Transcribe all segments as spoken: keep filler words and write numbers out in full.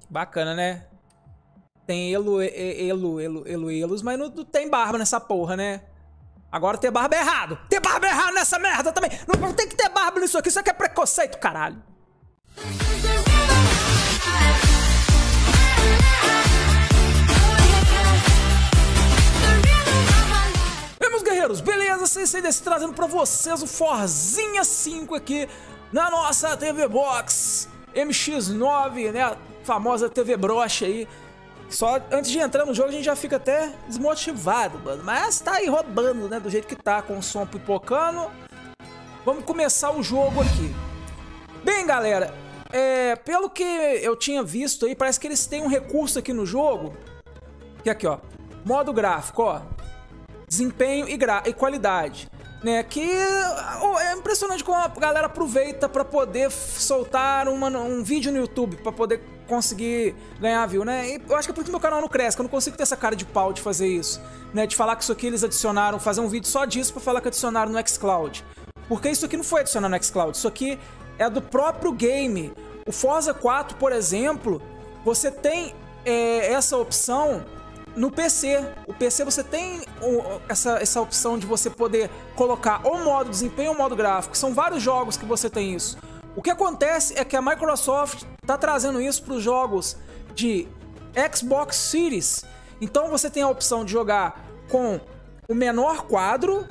Bacana, né? Tem elo, elo, elo, elo, elos, mas não, não tem barba nessa porra, né? Agora ter barba é errado. Ter barba é errado nessa merda também. Não, não tem que ter barba nisso aqui. Isso aqui é preconceito, caralho. Meus guerreiros, beleza? Sensei desse trazendo pra vocês o Forzinha cinco aqui na nossa T V Box M X nove, né? A famosa T V broxa aí. Só antes de entrar no jogo a gente já fica até desmotivado, mano. Mas tá aí rodando, né? Do jeito que tá, com o som pipocando. Vamos começar o jogo aqui. Bem, galera, é, pelo que eu tinha visto aí, parece que eles têm um recurso aqui no jogo. Que é aqui, ó. Modo gráfico, ó. Desempenho e, gra e qualidade. Né, que oh, é impressionante como a galera aproveita para poder soltar uma, um vídeo no YouTube para poder conseguir ganhar view, né? E eu acho que é porque meu canal não cresce, que eu não consigo ter essa cara de pau de fazer isso, né? De falar que isso aqui eles adicionaram, fazer um vídeo só disso para falar que adicionaram no xCloud. Porque isso aqui não foi adicionado no xCloud, isso aqui é do próprio game. O Forza quatro, por exemplo, você tem é, essa opção no P C. O P C você tem essa, essa opção de você poder colocar ou modo desempenho ou modo gráfico. São vários jogos que você tem isso. O que acontece é que a Microsoft está trazendo isso para os jogos de Xbox Series. Então você tem a opção de jogar com o menor quadro,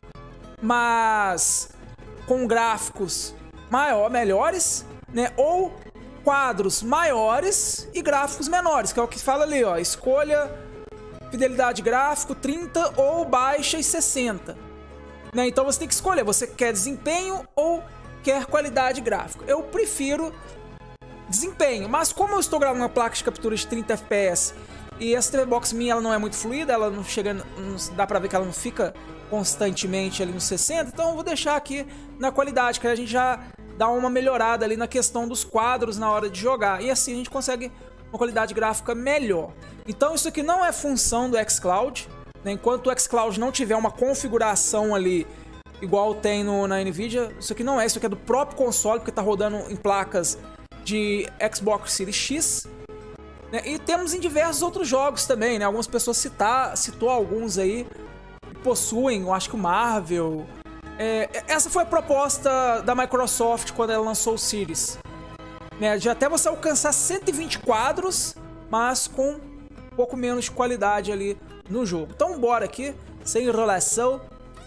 mas com gráficos maior, melhores, né? Ou quadros maiores e gráficos menores, que é o que fala ali, ó. Escolha fidelidade gráfico trinta ou baixa e sessenta. Né? Então você tem que escolher, você quer desempenho ou quer qualidade gráfica. Eu prefiro desempenho, mas como eu estou gravando uma placa de captura de trinta F P S e essa T V Box minha ela não é muito fluida, ela não chega, não dá pra ver que ela não fica constantemente ali no sessenta, então eu vou deixar aqui na qualidade, que a gente já dá uma melhorada ali na questão dos quadros na hora de jogar, e assim a gente consegue uma qualidade gráfica melhor. Então isso aqui não é função do xCloud, né? Enquanto o xCloud não tiver uma configuração ali igual tem no, na Nvidia, isso aqui não é, isso aqui é do próprio console, porque está rodando em placas de Xbox Series X, né? E temos em diversos outros jogos também, né? Algumas pessoas citar, citou alguns aí que possuem, eu acho que o Marvel. É, essa foi a proposta da Microsoft quando ela lançou o Series, né? De até você alcançar cento e vinte quadros, mas com um pouco menos de qualidade ali no jogo. Então bora aqui, sem enrolação.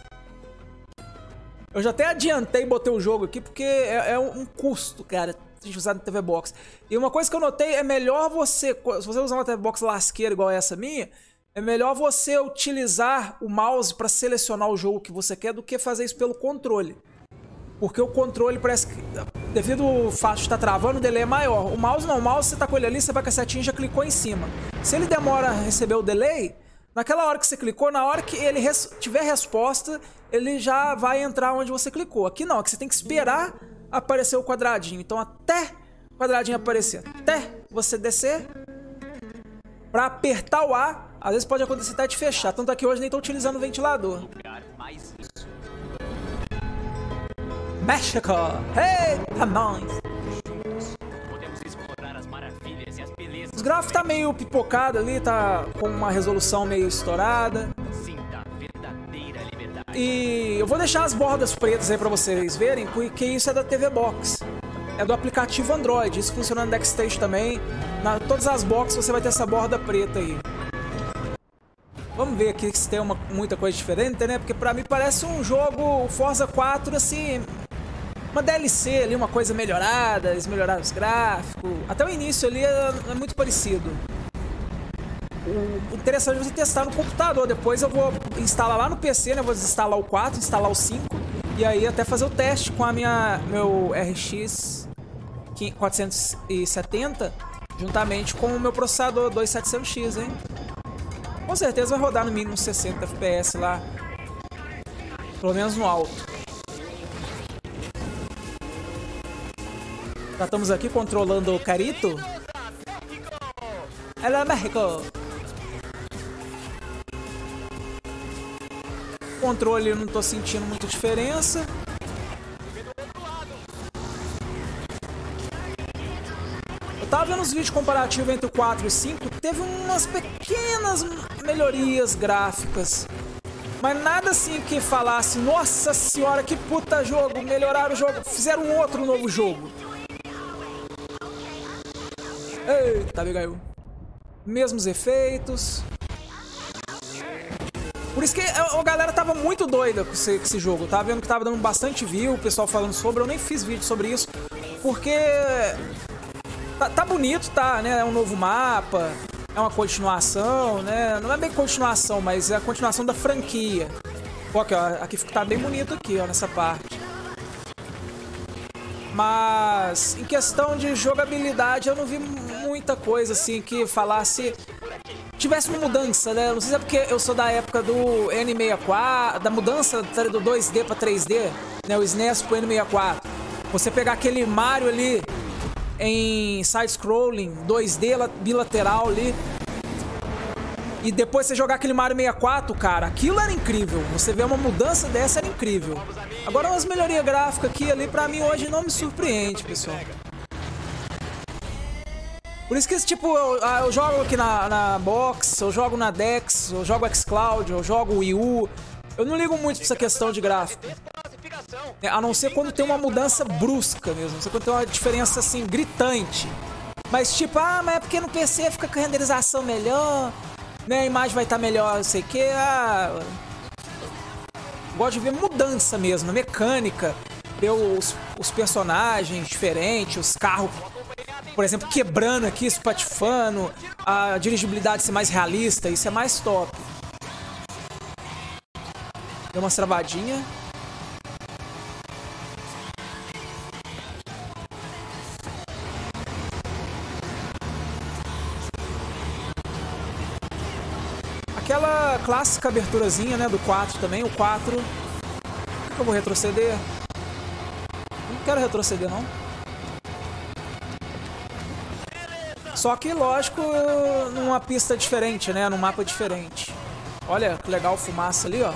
Eu já até adiantei e botei o jogo aqui, porque é, é um custo, cara, de usar na T V Box. E uma coisa que eu notei, é melhor você, se você usar uma T V Box lasqueira igual essa minha, é melhor você utilizar o mouse para selecionar o jogo que você quer do que fazer isso pelo controle. Porque o controle parece que, devido ao fato de estar travando, o delay é maior. O mouse não, o mouse você tá com ele ali, você vai com a setinha e já clicou em cima. Se ele demora a receber o delay, naquela hora que você clicou, na hora que ele res tiver resposta, ele já vai entrar onde você clicou. Aqui não, aqui você tem que esperar aparecer o quadradinho. Então até o quadradinho aparecer, até você descer, para apertar o A, às vezes pode acontecer até de fechar. Tanto é que hoje nem tô utilizando o ventilador. México! Hey, Ramões! Os gráficos tá meio pipocado ali, tá com uma resolução meio estourada. E eu vou deixar as bordas pretas aí pra vocês verem, porque isso é da T V Box. É do aplicativo Android, isso funciona no DeckStation também. Na todas as boxes você vai ter essa borda preta aí. Vamos ver aqui se tem uma, muita coisa diferente, né? Porque pra mim parece um jogo Forza quatro, assim... Uma D L C ali, uma coisa melhorada, eles melhoraram os gráficos. Até o início ali é, é muito parecido. O interessante é você testar no computador. Depois eu vou instalar lá no P C, né? Vou desinstalar o quatro, instalar o cinco. E aí até fazer o teste com a minha, meu R X quatrocentos e setenta, juntamente com o meu processador dois mil e setecentos X, hein? Com certeza vai rodar no mínimo sessenta F P S lá. Pelo menos no alto. Já estamos aqui controlando o Carito. Hello, México! Controle eu não tô sentindo muita diferença. Eu tava tava vendo os vídeos comparativos entre o quatro e o cinco, teve umas pequenas melhorias gráficas. Mas nada assim que falasse, nossa senhora, que puta jogo, melhoraram o jogo, fizeram um outro novo jogo. Eita, Abigail. Mesmos efeitos. Por isso que a galera tava muito doida com esse, com esse jogo. Tava vendo que tava dando bastante view, o pessoal falando sobre. Eu nem fiz vídeo sobre isso, porque tá, tá bonito, tá, né? É um novo mapa, é uma continuação, né? Não é bem continuação, mas é a continuação da franquia. Ó, aqui, ó, aqui tá bem bonito aqui, ó, nessa parte. Mas em questão de jogabilidade, eu não vi muita coisa assim que falasse... tivesse uma mudança, né? Não sei se é porque eu sou da época do N sessenta e quatro, da mudança do dois D pra três D, né? O S N E S pro N sessenta e quatro. Você pegar aquele Mario ali em side-scrolling, dois D bilateral ali, e depois você jogar aquele Mario sessenta e quatro, cara, aquilo era incrível. Você vê uma mudança dessa, era incrível. Agora umas melhorias gráficas aqui ali, pra mim hoje não me surpreende, pessoal. Por isso que, tipo, eu, eu jogo aqui na, na Box, eu jogo na Dex, eu jogo xCloud, eu jogo Wii U. Eu não ligo muito pra essa questão de gráfico. É, a não ser quando tem uma mudança brusca mesmo. A não ser quando tem uma diferença, assim, gritante. Mas, tipo, ah, mas é porque no P C fica com a renderização melhor, né? A imagem vai estar melhor, não sei o que. Ah, gosto de ver mudança mesmo, mecânica. Ver os, os personagens diferentes, os carros... por exemplo, quebrando aqui, espatifando, a dirigibilidade ser mais realista, isso é mais top. Deu uma travadinha. Aquela clássica aberturazinha, né, do quatro também, o quatro. Por que eu vou retroceder? Não quero retroceder, não. Só que, lógico, numa pista diferente, né? Num mapa diferente. Olha que legal, fumaça ali, ó.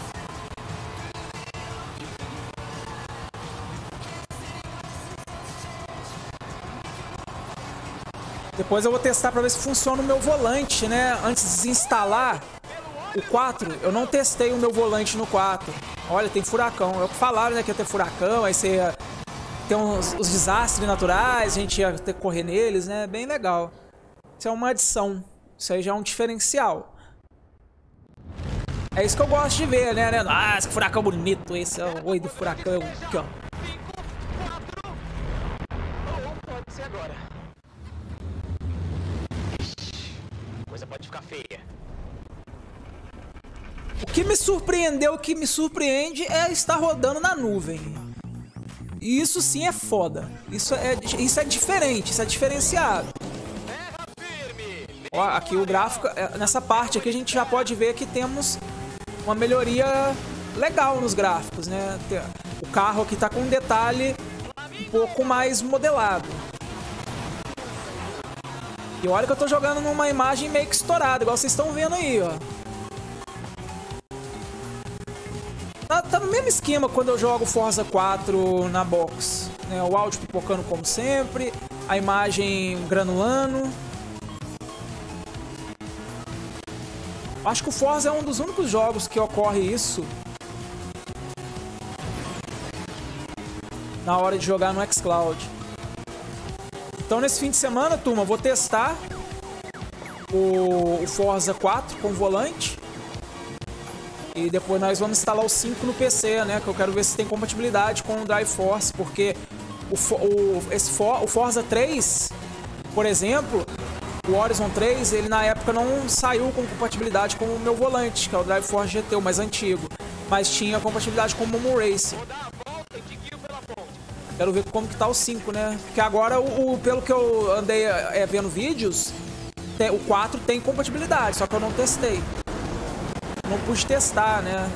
Depois eu vou testar pra ver se funciona o meu volante, né? Antes de desinstalar o quatro, eu não testei o meu volante no quatro. Olha, tem furacão. É o que falaram, né? Que ia ter furacão, aí você ia... tem uns, os desastres naturais, a gente ia ter que correr neles, né? Bem legal. Isso é uma adição. Isso aí já é um diferencial. É isso que eu gosto de ver, né? Ah, esse furacão bonito. Esse é o oi do furacão. Aqui, ó. Pode ser agora. A coisa pode ficar feia. O que me surpreendeu, o que me surpreende é estar rodando na nuvem. E isso sim é foda. Isso é, isso é diferente, isso é diferenciado. Ó, aqui o gráfico, nessa parte aqui a gente já pode ver que temos uma melhoria legal nos gráficos, né? O carro aqui tá com um detalhe um pouco mais modelado. E olha que eu tô jogando numa imagem meio que estourada, igual vocês estão vendo aí, ó. Tá, tá no mesmo esquema quando eu jogo Forza quatro na box, né? O áudio pipocando como sempre, a imagem granulando. Acho que o Forza é um dos únicos jogos que ocorre isso na hora de jogar no xCloud. Então nesse fim de semana, turma, eu vou testar o, o Forza quatro com volante. E depois nós vamos instalar o cinco no P C, né? Que eu quero ver se tem compatibilidade com o Drive Force, porque o, o, esse For, o Forza três, por exemplo, o Horizon três, ele na época não saiu com compatibilidade com o meu volante, que é o Drive Force G T, o mais antigo. Mas tinha compatibilidade com o Momo Race. Quero ver como que tá o cinco, né? Porque agora, o, o, pelo que eu andei é, vendo vídeos, tem, o quatro tem compatibilidade, só que eu não testei. Não pude testar, né?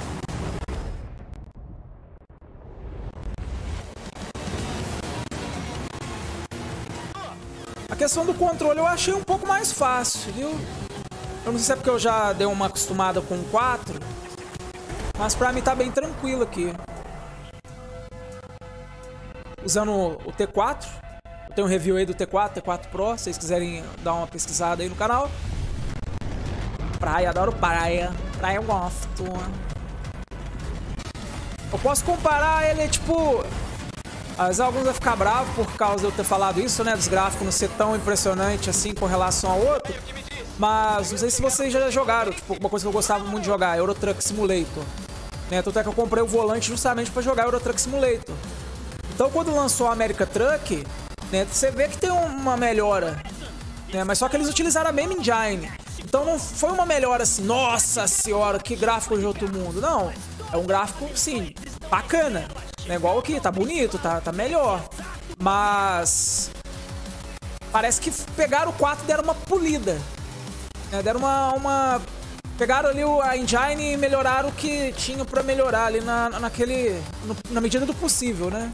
A questão do controle eu achei um pouco mais fácil, viu? Eu não sei se é porque eu já dei uma acostumada com o quatro, mas pra mim tá bem tranquilo aqui. Usando o T quatro, Tem um review aí do T quatro, T quatro Pro, se vocês quiserem dar uma pesquisada aí no canal. Praia, adoro praia. Praia eu gosto. Eu posso comparar ele, tipo... Às vezes alguns vão ficar bravos por causa de eu ter falado isso, né? Dos gráficos não ser tão impressionante assim com relação ao outro. Mas não sei se vocês já jogaram, tipo, uma coisa que eu gostava muito de jogar, Euro Truck Simulator. Né? Tanto é que eu comprei o volante justamente pra jogar Euro Truck Simulator. Então quando lançou a America Truck, né, você vê que tem uma melhora. Né? Mas só que eles utilizaram a mesma engine. Então não foi uma melhora assim, nossa senhora, que gráfico de outro mundo. Não, é um gráfico, sim, bacana. Não é igual aqui, tá bonito, tá, tá melhor. Mas... parece que pegaram o quatro e deram uma polida. Né? Deram uma, uma... Pegaram ali a engine e melhoraram o que tinha pra melhorar ali na, naquele... No, na medida do possível, né?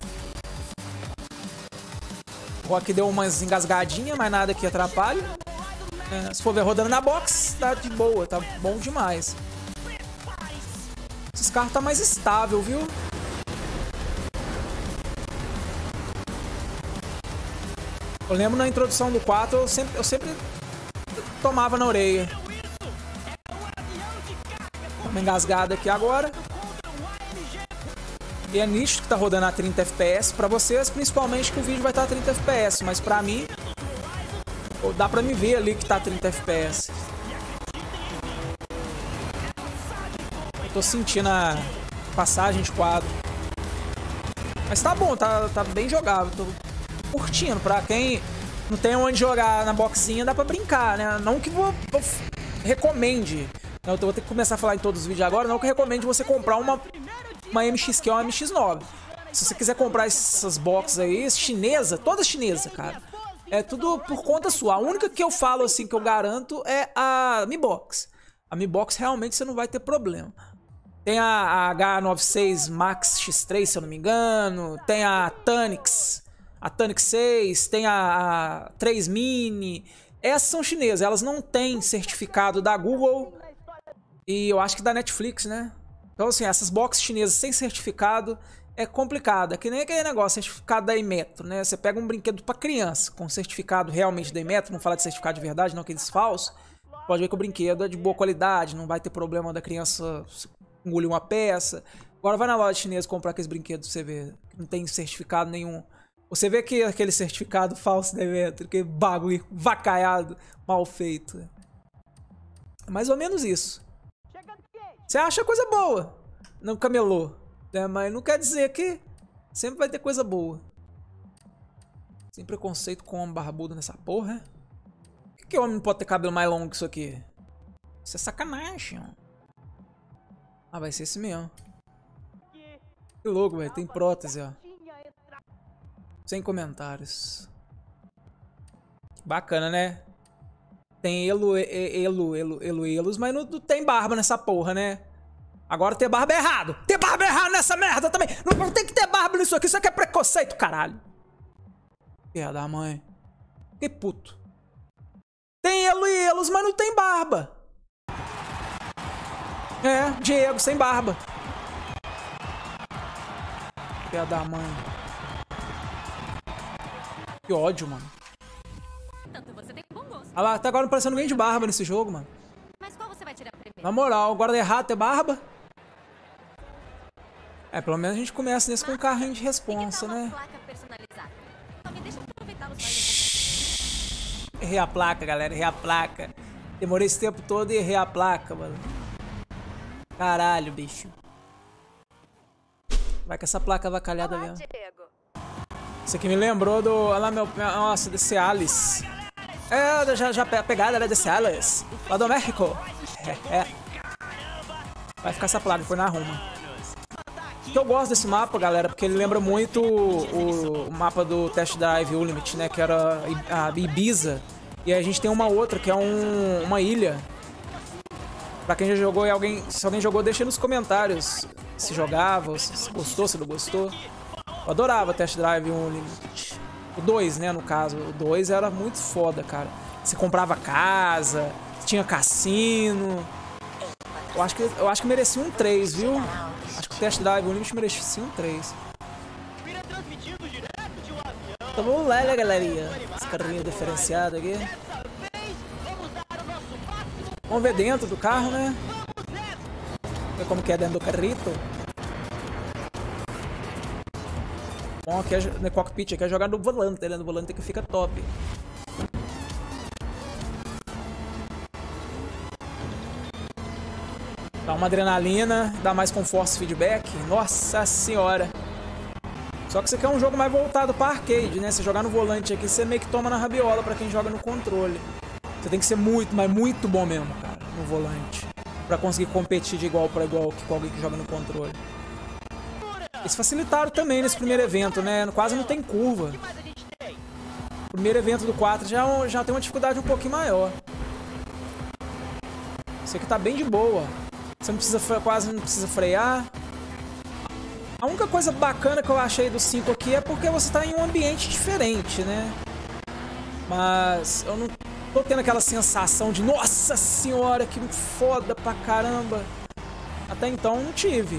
O aqui deu umas engasgadinhas, mas nada que atrapalhe. É, se for ver rodando na box, tá de boa, tá bom demais. Esses carros tá mais estável, viu? Eu lembro na introdução do quatro, eu sempre, eu sempre tomava na orelha. Uma engasgada aqui agora. E é nítido que tá rodando a trinta F P S. Pra vocês, principalmente, que o vídeo vai estar a trinta F P S. Mas pra mim, dá pra me ver ali que tá a trinta F P S. Eu tô sentindo a passagem de quadro. Mas tá bom, tá, tá bem jogável. Tô curtindo. Pra quem não tem onde jogar na boxinha, dá pra brincar, né? Não que vou, vou recomende. Eu vou ter que começar a falar em todos os vídeos agora. Não que eu recomende você comprar uma, uma M X Q ou uma M X nove. Se você quiser comprar essas boxes aí, chinesa, toda chinesa, cara. É tudo por conta sua. A única que eu falo assim, que eu garanto, é a Mi Box. A Mi Box realmente você não vai ter problema. Tem a, a H noventa e seis Max X três, se eu não me engano. Tem a Tanix. A Tanix seis. Tem a, a três Mini. Essas são chinesas. Elas não têm certificado da Google. E eu acho que da Netflix, né? Então assim, essas boxes chinesas sem certificado é complicado. É que nem aquele negócio, certificado da Inmetro, né? Você pega um brinquedo pra criança com certificado realmente da Inmetro, não fala de certificado de verdade, não aqueles falsos. Pode ver que o brinquedo é de boa qualidade, não vai ter problema da criança engolir uma peça. Agora vai na loja chinesa comprar aqueles brinquedos, você vê que não tem certificado nenhum. Você vê que aquele certificado falso da Inmetro, que bagulho vacaiado, mal feito. É mais ou menos isso. Você acha coisa boa no camelô, né? Mas não quer dizer que sempre vai ter coisa boa. Sem preconceito com homem barbudo nessa porra, né? Por que, que homem não pode ter cabelo mais longo que isso aqui? Isso é sacanagem, ó. Ah, vai ser esse mesmo. Que louco, velho. Tem prótese, ó. Sem comentários. Bacana, né? Tem elo, elo, elo, elo, elos, mas não, não tem barba nessa porra, né? Agora ter barba é errado. Ter barba é errado nessa merda também. Não, não tem que ter barba nisso aqui. Isso aqui é preconceito, caralho. Filha da mãe. Que puto. Tem elo e elos, mas não tem barba. É, Diego, sem barba. Filha da mãe. Que ódio, mano. Olha lá, até agora não parecendo ninguém de barba nesse jogo, mano. Mas qual você vai tirar primeiro? Na moral, agora é errado ter barba? É, pelo menos a gente começa nesse com um carrinho de responsa, né? Errei a placa, galera, errei a placa. Demorei esse tempo todo e errei a placa, mano. Caralho, bicho. Vai com essa placa avacalhada mesmo. Isso aqui me lembrou do... Olha lá, meu... Nossa, desse Alice. É, já, já a pegada era desse Alice. Lá do México. É, é. Vai ficar essa placa, foi na Roma. Que eu gosto desse mapa, galera, porque ele lembra muito o, o mapa do Test Drive Ultimate, né? Que era a Ibiza. E aí a gente tem uma outra, que é um, uma ilha. Pra quem já jogou e alguém... Se alguém jogou, deixa aí nos comentários se jogava, se gostou, se não gostou. Eu adorava Test Drive Unlimited. O dois, né, no caso. O dois era muito foda, cara. Você comprava casa, tinha cassino. Eu acho que, eu acho que merecia um três, viu? Acho que o Test Drive Unlimited merecia um três. Então vamos lá, né, galerinha? Esse carrinho diferenciado aqui. Vamos ver dentro do carro, né? Ver como que é dentro do carrito. Bom, aqui é, no cockpit aqui é jogar no volante, né? No volante que fica top. Dá uma adrenalina, dá mais com force feedback. Nossa senhora! Só que isso aqui é um jogo mais voltado para arcade, né? Se jogar no volante aqui, você meio que toma na rabiola pra quem joga no controle. Você tem que ser muito, mas muito bom mesmo, cara, no volante. Pra conseguir competir de igual para igual com alguém que joga no controle. Eles facilitaram também nesse primeiro evento, né? Quase não tem curva. O primeiro evento do quatro já, já tem uma dificuldade um pouquinho maior. Esse aqui tá bem de boa. Você não precisa, quase não precisa frear. A única coisa bacana que eu achei do cinco aqui é porque você tá em um ambiente diferente, né? Mas eu não tô tendo aquela sensação de nossa senhora, que foda pra caramba. Até então eu não tive.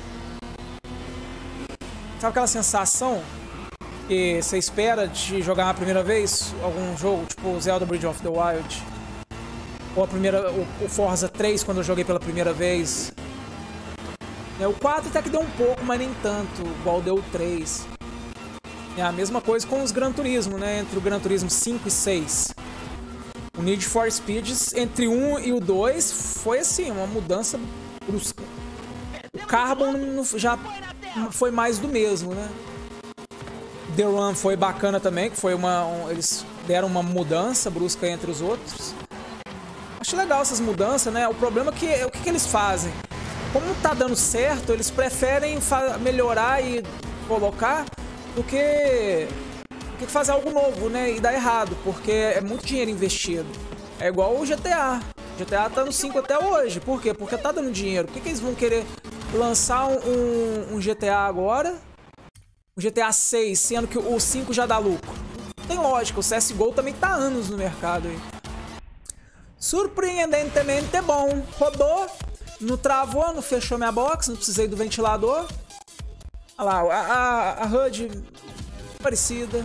Sabe aquela sensação que você espera de jogar a primeira vez algum jogo, tipo Zelda Breath of the Wild? Ou a primeira, o, o Forza três, quando eu joguei pela primeira vez. É, o quatro até que deu um pouco, mas nem tanto, igual deu o três. É a mesma coisa com os Gran Turismo, né? Entre o Gran Turismo cinco e seis. O Need for Speeds, entre um e o dois, foi assim, uma mudança brusca. O Carbon já foi mais do mesmo, né? The Run foi bacana também, que foi uma... Um, eles deram uma mudança brusca entre os outros. Acho legal essas mudanças, né? O problema é que o que, que eles fazem? Como tá dando certo, eles preferem melhorar e colocar do que, do que fazer algo novo, né? E dar errado, porque é muito dinheiro investido. É igual o G T A. O G T A tá no cinco até hoje. Por quê? Porque tá dando dinheiro. Por que, que eles vão querer lançar um, um, um G T A agora? Um G T A seis, sendo que o cinco já dá lucro. Não tem lógica. O C S G O também tá há anos no mercado aí. Surpreendentemente bom. Rodou. Não travou, não fechou minha box, não precisei do ventilador. Olha lá, a, a, a H U D parecida.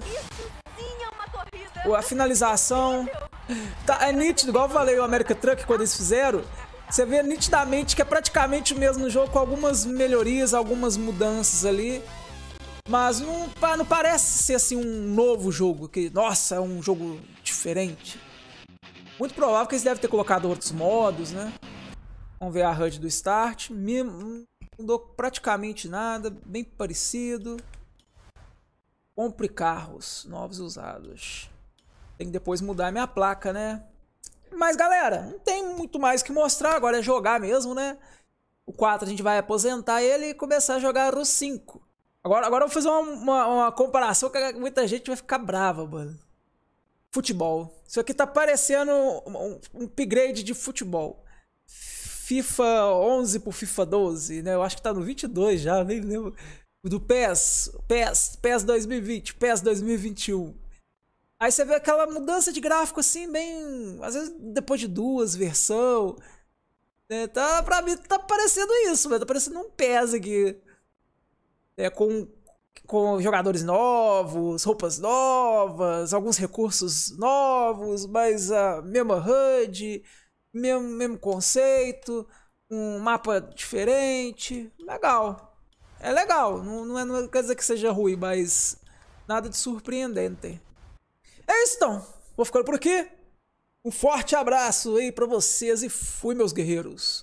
A finalização. Tá, é nítido, igual eu falei, o American Truck, quando eles fizeram. Você vê nitidamente que é praticamente o mesmo jogo, com algumas melhorias, algumas mudanças ali. Mas não, não parece ser assim um novo jogo, que, nossa, é um jogo diferente. Muito provável que eles devem ter colocado outros modos, né? Vamos ver a H U D do Start. Não mudou praticamente nada. Bem parecido. Compre carros novos usados. Tem que depois mudar a minha placa, né? Mas, galera, não tem muito mais que mostrar. Agora é jogar mesmo, né? O quatro a gente vai aposentar ele e começar a jogar o cinco. Agora, agora eu vou fazer uma, uma, uma comparação que muita gente vai ficar brava, mano. Futebol. Isso aqui tá parecendo um, um upgrade de futebol. FIFA onze pro FIFA doze, né? Eu acho que tá no vinte e dois já, nem lembro. Do PES, PES, PES dois mil e vinte, PES dois mil e vinte e um. Aí você vê aquela mudança de gráfico assim, bem... Às vezes depois de duas versões. Né? Tá, pra mim tá parecendo isso, mas tá parecendo um PES aqui. É, com, com jogadores novos, roupas novas, alguns recursos novos, mas a mesma H U D... Mesmo, mesmo conceito, um mapa diferente. Legal. É legal. Não, não, é, não quer dizer que seja ruim, mas nada de surpreendente. É isso então. Vou ficando por aqui. Um forte abraço aí pra vocês e fui, meus guerreiros.